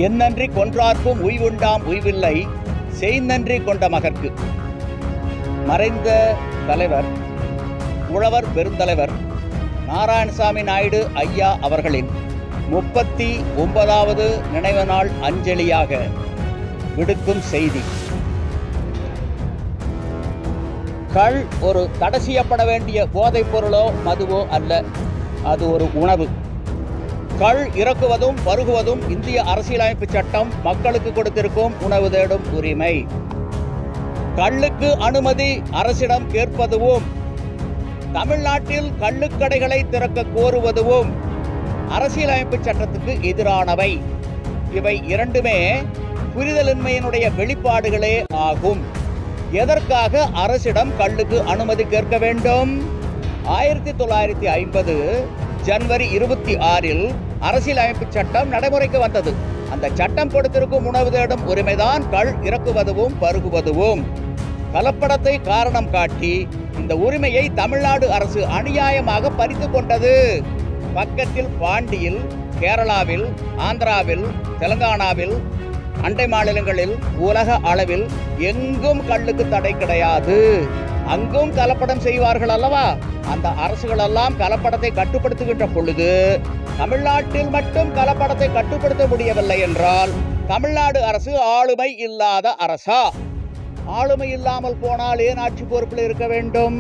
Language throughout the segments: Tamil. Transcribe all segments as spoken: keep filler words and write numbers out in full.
என்னன்றி கொன்றார்க்கும் உய்வுண்டாம் உய்வில்லை செய்நன்றி கொண்ட மகற்கு. மறைந்த தலைவர் உழவர் பெருந்தலைவர் நாராயணசாமி நாயுடு ஐயா அவர்களின் முப்பத்தி ஒன்பதாவது நினைவு நாள் அஞ்சலியாக விடுக்கும் செய்தி. கள் ஒரு தடை செய்யப்பட வேண்டிய போதைப் பொருளோ மதுவோ அல்ல, அது ஒரு உணவு. கள் இறக்குவதும் பருகுவதும் இந்திய அரசியலமைப்பு சட்டம் மக்களுக்கு கொடுத்திருக்கும் உணவு தேடும் உரிமை. கள்ளுக்கு அனுமதி அரசிடம் கேட்பதுவும் தமிழ்நாட்டில் கள்ளுக்கடைகளை திறக்க கோருவதும் அரசியலமைப்பு சட்டத்துக்கு எதிரானவை. இவை இரண்டுமே புரிதலின்மையினுடைய வெளிப்பாடுகளே ஆகும். எதற்காக அரசிடம் கள்ளுக்கு அனுமதி கேட்க வேண்டும்? ஆயிரத்தி தொள்ளாயிரத்தி ஐம்பது ஜனவரி இருபத்தி ஆறில் அரசியலமைப்பு சட்டம் நடைமுறைக்கு வந்தது. அந்த சட்டம் கொடுத்திருக்கும் உணவு தேடும் உரிமைதான் கள் இறக்குவதும் பருகுவதும். கலப்படத்தை காரணம் காட்டி இந்த உரிமையை தமிழ்நாடு அரசு அநியாயமாக பறித்து கொண்டது. பக்கத்தில் பாண்டியில், கேரளாவில், ஆந்திராவில், தெலுங்கானாவில், அண்டை மாநிலங்களில், உலக அளவில் எங்கும் கள்ளுக்கு தடை கிடையாது. அங்கும் கலப்படம் செய்வார்கள் அல்லவா? அந்த அரசுகள் எல்லாம் கலப்படத்தை கட்டுப்படுத்துகின்ற பொழுது தமிழ்நாட்டில் மட்டும் கலப்படத்தை கட்டுப்படுத்த முடியவில்லை என்றால் தமிழ்நாடு அரசு ஆளுமை இல்லாத அரசா? ஆளுமை இல்லாமல் போனால் ஏன் ஆட்சி பொறுப்பில் இருக்க வேண்டும்?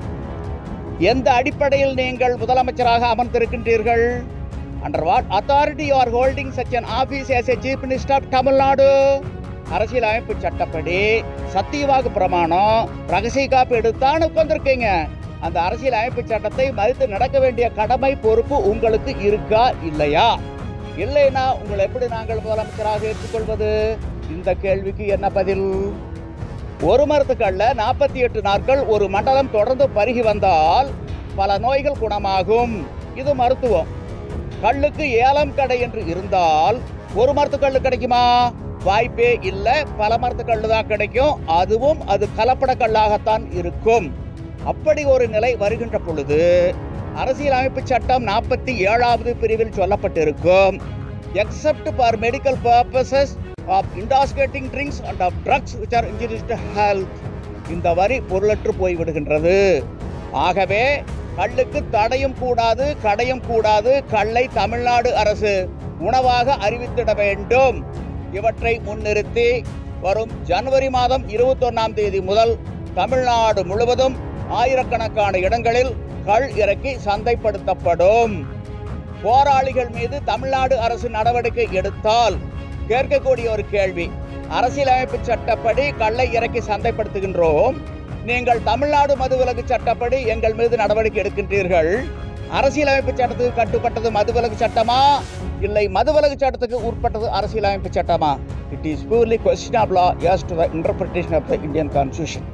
எந்த அடிப்படையில் நீங்கள் முதலமைச்சராக அமர்ந்திருக்கின்றீர்கள்? Under what authority you are holding such an office as a chief minister of Tamil Nadu? அரசியலமைப்பு சட்டப்படி சத்தியவாக்கு பிரமாணம், ரகசிய காப்பு எடுத்தான்னு உட்கார்ந்திருக்கீங்க. அந்த அரசியலமைப்பு சட்டத்தை மதித்து நடக்க வேண்டிய கடமை பொறுப்பு உங்களுக்கு இருக்கா இல்லையா? இல்லைன்னா உங்களை எப்படி நாங்கள் முதலமைச்சராக ஏற்றுக்கொள்வது? இந்த கேள்விக்கு என்ன பதில்? ஒரு மரத்துக்கல்ல நாற்பத்தி எட்டு நாட்கள் ஒரு மண்டலம் தொடர்ந்து பருகி வந்தால் பல நோய்கள் குணமாகும். இது மருத்துவம். கள்ளுக்கு ஏலம் கடை என்று இருந்தால் ஒரு மரத்து கல்லு கிடைக்குமா? வாய்ப்பே இல்லை. பல மரத்து கல்லு தான் கிடைக்கும். அதுவும் அது கலப்பட கல்லாகத்தான் இருக்கும். அப்படி ஒரு நிலை வருகின்ற பொழுது அரசியலமைப்பு சட்டம் நாற்பத்தி ஏழாவது பிரிவில் சொல்லப்பட்டிருக்கும், except for medical purposes of intoxicating drinks and of drugs which are injurious to health. இந்த வரி பொருளற்று போய்விடுகின்றது. ஆகவே கள்ளுக்கு தடையும் கூடாது, கடையும் கூடாது. கள்ளை தமிழ்நாடு அரசு உணவாக அறிவித்திட வேண்டும். இவற்றை முன்னிறுத்தி வரும் ஜனவரி மாதம் இருபத்தி ஒன்னாம் தேதி முதல் தமிழ்நாடு முழுவதும் ஆயிரக்கணக்கான இடங்களில் கள் இறக்கி சந்தைப்படுத்தப்படும். போராளிகள் மீது தமிழ்நாடு அரசு நடவடிக்கை எடுத்தால் கேட்கக்கூடிய ஒரு கேள்வி, அரசியலமைப்பு சட்டப்படி கள்ளை இறக்கி சந்தைப்படுத்துகின்றோம், நீங்கள் தமிழ்நாடு மதுவிலக்கு சட்டப்படி எங்கள் மீது நடவடிக்கை எடுக்கின்றீர்கள். அரசியலமைப்பு சட்டத்துக்கு கட்டுப்பட்டது மதுவிலக்கு சட்டமா, இல்லை மதுவிலக்கு சட்டத்துக்கு உட்பட்டது அரசியலமைப்பு சட்டமா? It is purely question of law as to the interpretation of the Indian Constitution.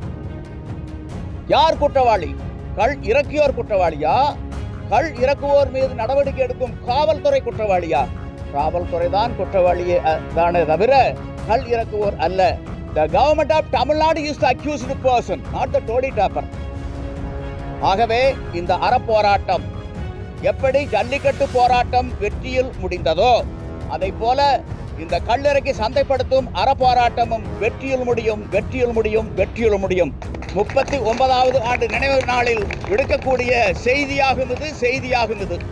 யார் குற்றவாளி? கள் இறக்கியோர் குற்றவாளியா? கள் இறக்குவோர் மீது நடவடிக்கை எடுக்கும் காவல்துறை குற்றவாளியா? காவல்துறை தான் குற்றவாளியே தானே தவிர கள் இறக்குவோர் அல்ல. The government of Tamil Nadu is the accused person, not the toddy tapper. ஆகவே இந்த அறப்போராட்டம் எப்படி ஜல்லிக்கட்டு போராட்டம் வெற்றியில் முடிந்ததோ அதை போல இந்த கள்ளிறக்கி சந்தைப்படுத்தும் அறப்போராட்டமும் வெற்றியில் முடியும், வெற்றியில் முடியும், வெற்றியில் முடியும். முப்பத்தி ஒன்பதாவது ஆண்டு நினைவு நாளில் விடுக்கக்கூடிய செய்தியாகும் இது, செய்தியாகும் இது.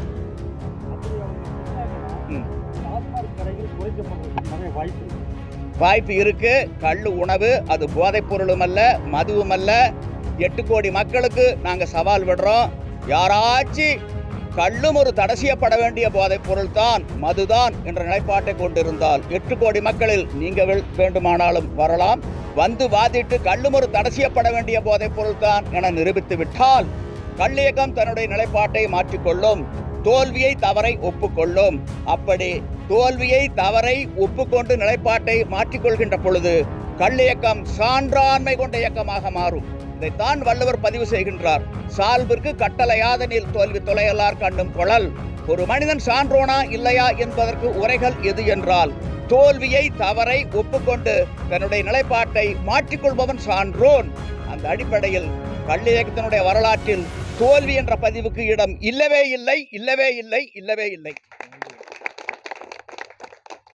வாய்ப்பு இருக்கு. கள்ளு உணவு, அது போதைப் பொருளும் அல்ல, மதுவும் அல்ல. எட்டு கோடி மக்களுக்கு நாங்க சவால் விடுறோம். யாராச்சும் கள்ளும் ஒரு தடை செய்யப்பட வேண்டிய போதைப் பொருள் தான், மதுதான் என்ற நிலைப்பாட்டை கொண்டிருந்தால் எட்டு கோடி மக்களில் நீங்க வேண்டுமானாலும் வரலாம். வந்து வாதிட்டு கள்ளும் ஒரு தடை செய்யப்பட வேண்டிய போதைப் பொருள் தான் என நிரூபித்து விட்டால் கள்ளியக்கம் தன்னுடைய நிலைப்பாட்டை மாற்றிக்கொள்ளும், தோல்வியை தவறை ஒப்புக்கொள்ளும். அப்படி தோல்வியை தவறை ஒப்புக்கொண்டு நிலைப்பாட்டை மாற்றிக்கொள்கின்ற பொழுது கள்ளியக்கம் சான்றாண்மை கொண்ட இயக்கமாக மாறும். இதைத்தான் வள்ளுவர் பதிவு செய்கின்றார். சால்பிற்கு கட்டளையாத நீர் தோல்வி தொலையலார் கண்டும் கொளல். ஒரு மனிதன் சான்றோனா இல்லையா என்பதற்கு உரைகள் எது என்றால் தோல்வியை தவறை ஒப்புக்கொண்டு தன்னுடைய நிலைப்பாட்டை மாற்றிக்கொள்பவன் சான்றோன். அந்த அடிப்படையில் கள்ளியக்கத்தினுடைய வரலாற்றில் தோல்வி என்ற பதிவுக்கு இடம் இல்லவே இல்லை, இல்லவே இல்லை, இல்லவே இல்லை.